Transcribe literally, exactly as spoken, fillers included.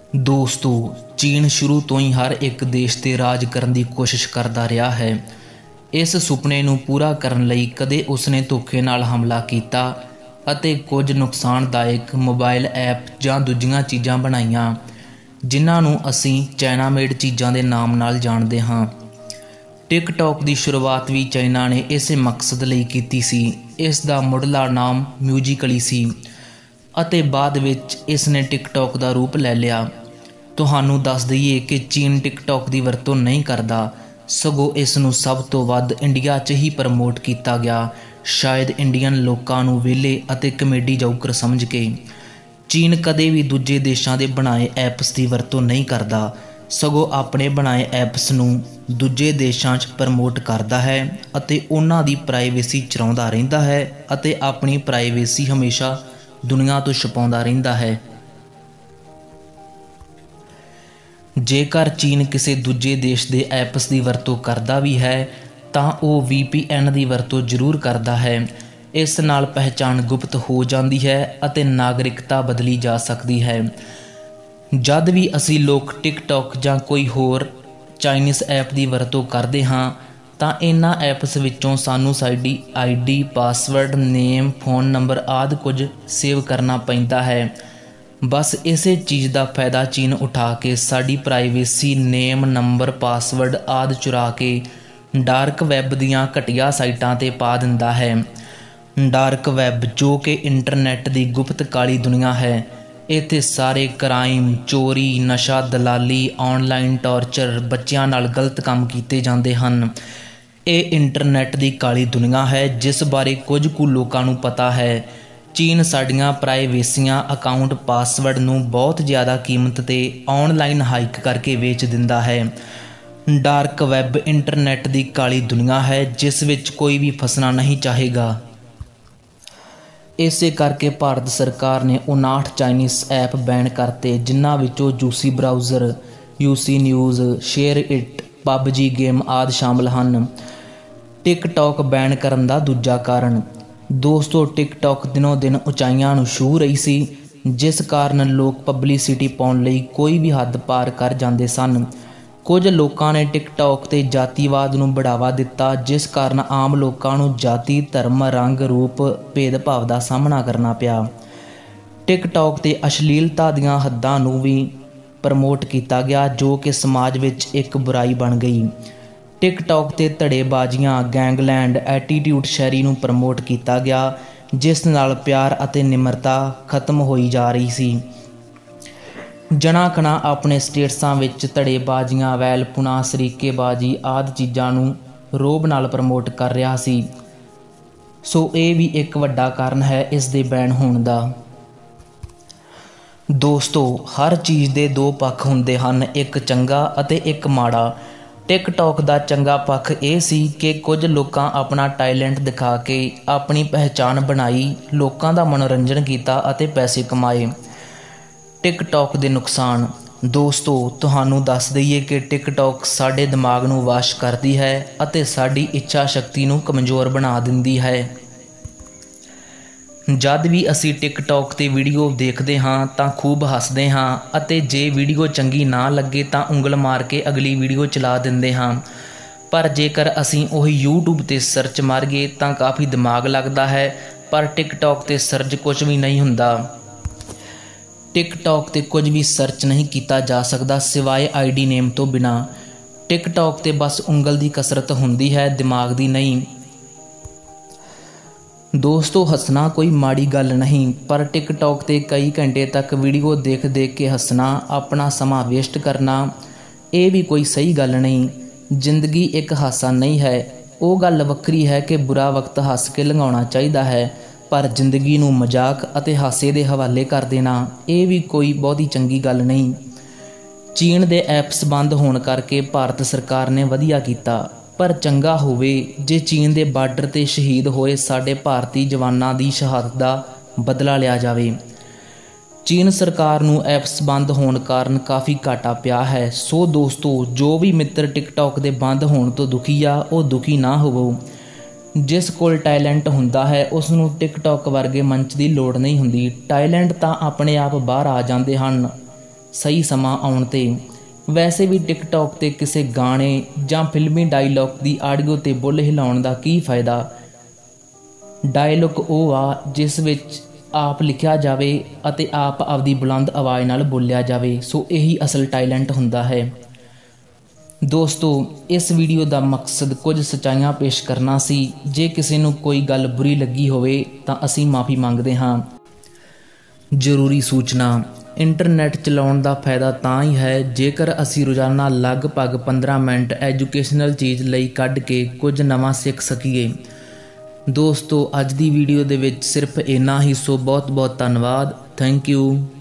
ਦੋਸਤੋ, ਚੀਨ ਸ਼ੁਰੂ ਤੋਂ ਹੀ ਹਰ ਇੱਕ ਦੇਸ਼ 'ਤੇ ਰਾਜ ਕਰਨ ਦੀ ਕੋਸ਼ਿਸ਼ ਕਰਦਾ ਰਿਹਾ ਹੈ। ਇਸ ਸੁਪਨੇ ਨੂੰ ਪੂਰਾ ਕਰਨ ਲਈ ਕਦੇ ਉਸਨੇ ਧੋਖੇ ਨਾਲ ਹਮਲਾ ਕੀਤਾ ਅਤੇ ਕੁਝ ਨੁਕਸਾਨਦਾਇਕ ਮੋਬਾਈਲ ਐਪ ਜਾਂ ਦੂਜੀਆਂ ਚੀਜ਼ਾਂ ਬਣਾਈਆਂ, ਜਿਨ੍ਹਾਂ ਨੂੰ ਅਸੀਂ ਚਾਈਨਾ ਮੇਡ ਚੀਜ਼ਾਂ ਦੇ ਨਾਮ ਨਾਲ ਜਾਣਦੇ ਹਾਂ। ਟਿਕਟੌਕ ਦੀ ਸ਼ੁਰੂਆਤ ਵੀ ਚਾਈਨਾ ਨੇ ਇਸੇ ਮਕਸਦ ਲਈ ਕੀਤੀ ਸੀ। ਇਸ ਦਾ ਮੁੱਢਲਾ ਨਾਮ ਮਿਊਜ਼ੀਕਲੀ ਸੀ ਅਤੇ ਬਾਅਦ ਵਿੱਚ ਇਸ ਨੇ ਟਿਕਟੌਕ ਦਾ ਰੂਪ ਲੈ ਲਿਆ। ਤੁਹਾਨੂੰ ਦੱਸ ਦਈਏ ਕਿ ਚੀਨ ਟਿਕਟੌਕ ਦੀ ਵਰਤੋਂ ਨਹੀਂ ਕਰਦਾ, ਸਗੋਂ ਇਸ ਨੂੰ ਸਭ ਤੋਂ ਵੱਧ ਇੰਡੀਆ 'ਚ ਹੀ ਪ੍ਰਮੋਟ ਕੀਤਾ ਗਿਆ, ਸ਼ਾਇਦ ਇੰਡੀਅਨ ਲੋਕਾਂ ਨੂੰ ਵਿਹਲੇ ਅਤੇ ਕਮੇਡੀ ਜੋਕਰ ਸਮਝ ਕੇ। ਚੀਨ ਕਦੇ ਵੀ ਦੂਜੇ ਦੇਸ਼ਾਂ ਦੇ ਬਣਾਏ ਐਪਸ ਦੀ ਵਰਤੋਂ ਨਹੀਂ ਕਰਦਾ, ਸਗੋਂ ਆਪਣੇ ਬਣਾਏ ਐਪਸ ਨੂੰ ਦੂਜੇ ਦੇਸ਼ਾਂ 'ਚ ਪ੍ਰਮੋਟ ਕਰਦਾ ਹੈ ਅਤੇ ਉਹਨਾਂ ਦੀ ਪ੍ਰਾਈਵੇਸੀ ਚੁਰਾਉਂਦਾ ਰਹਿੰਦਾ ਹੈ ਅਤੇ ਆਪਣੀ ਪ੍ਰਾਈਵੇਸੀ ਹਮੇਸ਼ਾ ਦੁਨੀਆ ਤੋਂ ਛੁਪਾਉਂਦਾ ਰਹਿੰਦਾ ਹੈ। ਜੇਕਰ ਚੀਨ ਕਿਸੇ ਦੂਜੇ ਦੇਸ਼ ਦੇ ਐਪਸ ਦੀ ਵਰਤੋਂ ਕਰਦਾ ਵੀ ਹੈ ਤਾਂ ਉਹ ਵੀ ਪੀ ਐਨ ਦੀ ਵਰਤੋਂ ਜ਼ਰੂਰ ਕਰਦਾ ਹੈ। ਇਸ ਨਾਲ ਪਹਿਚਾਣ ਗੁਪਤ ਹੋ ਜਾਂਦੀ ਹੈ ਅਤੇ ਨਾਗਰਿਕਤਾ ਬਦਲੀ ਜਾ ਸਕਦੀ ਹੈ। ਜਦ ਵੀ ਅਸੀਂ ਲੋਕ ਟਿਕਟੌਕ ਜਾਂ ਕੋਈ ਹੋਰ ਚਾਈਨੀਜ਼ ਐਪ ਦੀ ਵਰਤੋਂ ਕਰਦੇ ਹਾਂ ਤਾਂ ਇਹਨਾਂ ਐਪਸ ਵਿੱਚੋਂ ਸਾਨੂੰ ਸਾਡੀ ID, password, name, phone number ਆਦਿ ਕੁਝ ਸੇਵ ਕਰਨਾ ਪੈਂਦਾ ਹੈ। ਬਸ ਇਸੇ ਚੀਜ਼ ਦਾ ਫਾਇਦਾ ਚੀਨ ਉਠਾ ਕੇ ਸਾਡੀ ਪ੍ਰਾਈਵੇਸੀ, ਨੇਮ, ਨੰਬਰ, ਪਾਸਵਰਡ ਆਦਿ ਚੁਰਾ ਕੇ ਡਾਰਕ ਵੈੱਬ ਦੀਆਂ ਘਟੀਆ ਸਾਈਟਾਂ 'ਤੇ ਪਾ ਦਿੰਦਾ ਹੈ। ਡਾਰਕ ਵੈੱਬ, ਜੋ ਕਿ ਇੰਟਰਨੈੱਟ ਦੀ ਗੁਪਤ ਕਾਲੀ ਦੁਨੀਆ ਹੈ, ਇੱਥੇ ਸਾਰੇ ਕ੍ਰਾਈਮ, ਚੋਰੀ, ਨਸ਼ਾ, ਦਲਾਲੀ, ਆਨਲਾਈਨ ਟਾਰਚਰ, ਬੱਚਿਆਂ ਨਾਲ ਗਲਤ ਕੰਮ ਕੀਤੇ ਜਾਂਦੇ ਹਨ। ਇਹ ਇੰਟਰਨੈੱਟ ਦੀ ਕਾਲੀ ਦੁਨੀਆ ਹੈ ਜਿਸ ਬਾਰੇ ਕੁਝ ਕੁ ਲੋਕਾਂ ਨੂੰ ਪਤਾ ਹੈ। ਚੀਨ ਸਾਡੀਆਂ ਪ੍ਰਾਈਵੇਸੀਆਂ, ਅਕਾਊਂਟ, ਪਾਸਵਰਡ ਨੂੰ ਬਹੁਤ ਜ਼ਿਆਦਾ ਕੀਮਤ 'ਤੇ ਆਨਲਾਈਨ ਹਾਈਕ ਕਰਕੇ ਵੇਚ ਦਿੰਦਾ ਹੈ। ਡਾਰਕ ਵੈੱਬ ਇੰਟਰਨੈੱਟ ਦੀ ਕਾਲੀ ਦੁਨੀਆ ਹੈ ਜਿਸ ਵਿੱਚ ਕੋਈ ਵੀ ਫਸਣਾ ਨਹੀਂ ਚਾਹੇਗਾ। ਇਸੇ ਕਰਕੇ ਭਾਰਤ ਸਰਕਾਰ ਨੇ ਉਨਾਹਠ ਚਾਈਨੀਜ਼ ਐਪ ਬੈਨ ਕਰਤੇ, ਜਿਨ੍ਹਾਂ ਵਿੱਚੋਂ UC browser, UC news, share it, PUBG game ਆਦਿ ਸ਼ਾਮਲ ਹਨ। ਟਿਕਟੌਕ ਬੈਨ ਕਰਨ ਦਾ ਦੂਜਾ ਕਾਰਨ ਦੋਸਤੋ, ਟਿਕਟੌਕ ਦਿਨੋਂ ਦਿਨ ਉਚਾਈਆਂ ਨੂੰ ਛੂਹ ਰਹੀ ਸੀ, ਜਿਸ ਕਾਰਨ ਲੋਕ ਪਬਲਿਸਿਟੀ ਪਾਉਣ ਲਈ ਕੋਈ ਵੀ ਹੱਦ ਪਾਰ ਕਰ ਜਾਂਦੇ ਸਨ। ਕੁਝ ਲੋਕਾਂ ਨੇ ਟਿਕਟੌਕ 'ਤੇ ਜਾਤੀਵਾਦ ਨੂੰ ਬੜਾਵਾ ਦਿੱਤਾ, ਜਿਸ ਕਾਰਨ ਆਮ ਲੋਕਾਂ ਨੂੰ ਜਾਤੀ, ਧਰਮ, ਰੰਗ, ਰੂਪ ਭੇਦਭਾਵ ਦਾ ਸਾਹਮਣਾ ਕਰਨਾ ਪਿਆ। ਟਿਕਟੌਕ 'ਤੇ ਅਸ਼ਲੀਲਤਾ ਦੀਆਂ ਹੱਦਾਂ ਨੂੰ ਵੀ ਪ੍ਰਮੋਟ ਕੀਤਾ ਗਿਆ, ਜੋ ਕਿ ਸਮਾਜ ਵਿੱਚ ਇੱਕ ਬੁਰਾਈ ਬਣ ਗਈ। ਟਿਕਟੌਕ 'ਤੇ ਧੜੇਬਾਜ਼ੀਆਂ, ਗੈਂਗਲੈਂਡ, ਐਟੀਟਿਊਡ ਸ਼ੈਰੀ ਨੂੰ ਪ੍ਰਮੋਟ ਕੀਤਾ ਗਿਆ, ਜਿਸ ਨਾਲ ਪਿਆਰ ਅਤੇ ਨਿਮਰਤਾ ਖਤਮ ਹੋਈ ਜਾ ਰਹੀ ਸੀ। ਜਣਾ ਖਣਾ ਆਪਣੇ ਸਟੇਟਸਾਂ ਵਿੱਚ ਧੜੇਬਾਜ਼ੀਆਂ, ਵੈਲਪੁਣਾ, ਸਰੀਕੇਬਾਜ਼ੀ ਆਦਿ ਚੀਜ਼ਾਂ ਨੂੰ ਰੋਹਬ ਨਾਲ ਪ੍ਰਮੋਟ ਕਰ ਰਿਹਾ ਸੀ। ਸੋ ਇਹ ਵੀ ਇੱਕ ਵੱਡਾ ਕਾਰਨ ਹੈ ਇਸ ਦੇ ਬੈਨ ਹੋਣ ਦਾ। ਦੋਸਤੋ, ਹਰ ਚੀਜ਼ ਦੇ ਦੋ ਪੱਖ ਹੁੰਦੇ ਹਨ, ਇੱਕ ਚੰਗਾ ਅਤੇ ਇੱਕ ਮਾੜਾ। ਟਿਕਟੌਕ ਦਾ ਚੰਗਾ ਪੱਖ ਇਹ ਸੀ ਕਿ ਕੁਝ ਲੋਕਾਂ ਆਪਣਾ ਟੈਲੈਂਟ ਦਿਖਾ ਕੇ ਆਪਣੀ ਪਹਿਚਾਣ ਬਣਾਈ, ਲੋਕਾਂ ਦਾ ਮਨੋਰੰਜਨ ਕੀਤਾ ਅਤੇ ਪੈਸੇ ਕਮਾਏ। ਟਿਕਟੌਕ ਦੇ ਨੁਕਸਾਨ ਦੋਸਤੋ, ਤੁਹਾਨੂੰ ਦੱਸ ਦਈਏ ਕਿ ਟਿਕਟੌਕ ਸਾਡੇ ਦਿਮਾਗ ਨੂੰ ਵਾਸ਼ ਕਰਦੀ ਹੈ ਅਤੇ ਸਾਡੀ ਇੱਛਾ ਸ਼ਕਤੀ ਨੂੰ ਕਮਜ਼ੋਰ ਬਣਾ ਦਿੰਦੀ ਹੈ। ਜਦ ਵੀ ਅਸੀਂ ਟਿਕਟੌਕ 'ਤੇ ਵੀਡੀਓ ਦੇਖਦੇ ਹਾਂ ਤਾਂ ਖੂਬ ਹੱਸਦੇ ਹਾਂ ਅਤੇ ਜੇ ਵੀਡੀਓ ਚੰਗੀ ਨਾ ਲੱਗੇ ਤਾਂ ਉਂਗਲ ਮਾਰ ਕੇ ਅਗਲੀ ਵੀਡੀਓ ਚਲਾ ਦਿੰਦੇ ਹਾਂ। ਪਰ ਜੇਕਰ ਅਸੀਂ ਉਹੀ ਯੂਟਿਊਬ 'ਤੇ ਸਰਚ ਮਾਰੀਏ ਤਾਂ ਕਾਫੀ ਦਿਮਾਗ ਲੱਗਦਾ ਹੈ, ਪਰ ਟਿਕਟੌਕ 'ਤੇ ਸਰਚ ਕੁਝ ਵੀ ਨਹੀਂ ਹੁੰਦਾ। ਟਿਕਟੌਕ 'ਤੇ ਕੁਝ ਵੀ ਸਰਚ ਨਹੀਂ ਕੀਤਾ ਜਾ ਸਕਦਾ ਸਿਵਾਏ ਆਈ ਡੀ ਨੇਮ ਤੋਂ ਬਿਨਾਂ। ਟਿਕਟੌਕ 'ਤੇ ਬਸ ਉਂਗਲ ਦੀ ਕਸਰਤ ਹੁੰਦੀ ਹੈ, ਦਿਮਾਗ ਦੀ ਨਹੀਂ। ਦੋਸਤੋ, ਹੱਸਣਾ ਕੋਈ ਮਾੜੀ ਗੱਲ ਨਹੀਂ, ਪਰ ਟਿਕਟੌਕ 'ਤੇ ਕਈ ਘੰਟੇ ਤੱਕ ਵੀਡੀਓ ਦੇਖ ਦੇਖ ਕੇ ਹੱਸਣਾ, ਆਪਣਾ ਸਮਾਂ ਵੇਸਟ ਕਰਨਾ, ਇਹ ਵੀ ਕੋਈ ਸਹੀ ਗੱਲ ਨਹੀਂ। ਜ਼ਿੰਦਗੀ ਇੱਕ ਹਾਸਾ ਨਹੀਂ ਹੈ। ਉਹ ਗੱਲ ਵੱਖਰੀ ਹੈ ਕਿ ਬੁਰਾ ਵਕਤ ਹੱਸ ਕੇ ਲੰਘਾਉਣਾ ਚਾਹੀਦਾ ਹੈ, ਪਰ ਜ਼ਿੰਦਗੀ ਨੂੰ ਮਜ਼ਾਕ ਅਤੇ ਹਾਸੇ ਦੇ ਹਵਾਲੇ ਕਰ ਦੇਣਾ, ਇਹ ਵੀ ਕੋਈ ਬਹੁਤੀ ਚੰਗੀ ਗੱਲ ਨਹੀਂ। ਚੀਨ ਦੇ ਐਪਸ ਬੰਦ ਹੋਣ ਕਰਕੇ ਭਾਰਤ ਸਰਕਾਰ ਨੇ ਵਧੀਆ ਕੀਤਾ, ਪਰ ਚੰਗਾ ਹੋਵੇ ਜੇ ਚੀਨ ਦੇ ਬਾਰਡਰ 'ਤੇ ਸ਼ਹੀਦ ਹੋਏ ਸਾਡੇ ਭਾਰਤੀ ਜਵਾਨਾਂ ਦੀ ਸ਼ਹਾਦਤ ਦਾ ਬਦਲਾ ਲਿਆ ਜਾਵੇ। ਚੀਨ ਸਰਕਾਰ ਨੂੰ ਐਪਸ ਬੰਦ ਹੋਣ ਕਾਰਨ ਕਾਫੀ ਘਾਟਾ ਪਿਆ ਹੈ। ਸੋ ਦੋਸਤੋ, ਜੋ ਵੀ ਮਿੱਤਰ ਟਿਕਟੌਕ ਦੇ ਬੰਦ ਹੋਣ ਤੋਂ ਦੁਖੀ ਆ, ਉਹ ਦੁਖੀ ਨਾ ਹੋਵੋ। ਜਿਸ ਕੋਲ ਟੈਲੈਂਟ ਹੁੰਦਾ ਹੈ ਉਸ ਨੂੰ ਟਿਕਟੌਕ ਵਰਗੇ ਮੰਚ ਦੀ ਲੋੜ ਨਹੀਂ ਹੁੰਦੀ। ਟੈਲੈਂਟ ਤਾਂ ਆਪਣੇ ਆਪ ਬਾਹਰ ਆ ਜਾਂਦੇ ਹਨ। ਸਹੀ ਸਮਾਂ ਆਉਣ 'ਤੇ। ਵੈਸੇ ਵੀ ਟਿਕਟੌਕ 'ਤੇ ਕਿਸੇ ਗਾਣੇ ਜਾਂ ਫਿਲਮੀ ਡਾਇਲੋਗ ਦੀ ਆਡੀਓ 'ਤੇ ਬੁੱਲ ਹਿਲਾਉਣ ਦਾ ਕੀ ਫਾਇਦਾ। ਡਾਇਲੋਗ ਉਹ ਆ ਜਿਸ ਵਿੱਚ ਆਪ ਲਿਖਿਆ ਜਾਵੇ ਅਤੇ ਆਪ ਆਪਦੀ ਬੁਲੰਦ ਆਵਾਜ਼ ਨਾਲ ਬੋਲਿਆ ਜਾਵੇ, ਸੋ ਇਹੀ ਅਸਲ ਟੈਲੈਂਟ ਹੁੰਦਾ ਹੈ। ਦੋਸਤੋ, ਇਸ ਵੀਡੀਓ ਦਾ ਮਕਸਦ ਕੁਝ ਸੱਚਾਈਆਂ ਪੇਸ਼ ਕਰਨਾ ਸੀ। ਜੇ ਕਿਸੇ ਨੂੰ ਕੋਈ ਗੱਲ ਬੁਰੀ ਲੱਗੀ ਹੋਵੇ ਤਾਂ ਅਸੀਂ ਮਾफ़ੀ ਮੰਗਦੇ ਹਾਂ। ਜ਼ਰੂਰੀ ਸੂਚਨਾ, ਇੰਟਰਨੈੱਟ ਚਲਾਉਣ ਦਾ ਫਾਇਦਾ ਤਾਂ ਹੀ ਹੈ ਜੇਕਰ ਅਸੀਂ ਰੋਜ਼ਾਨਾ ਲਗਭਗ ਪੰਦਰਾਂ ਮਿੰਟ ਐਜੂਕੇਸ਼ਨਲ ਚੀਜ਼ ਲਈ ਕੱਢ ਕੇ ਕੁਝ ਨਵਾਂ ਸਿੱਖ ਸਕੀਏ। ਦੋਸਤੋ, ਅੱਜ ਦੀ ਵੀਡੀਓ ਦੇ ਵਿੱਚ ਸਿਰਫ ਇੰਨਾ ਹੀ, ਸੋ ਬਹੁਤ ਬਹੁਤ ਧੰਨਵਾਦ। Thank you.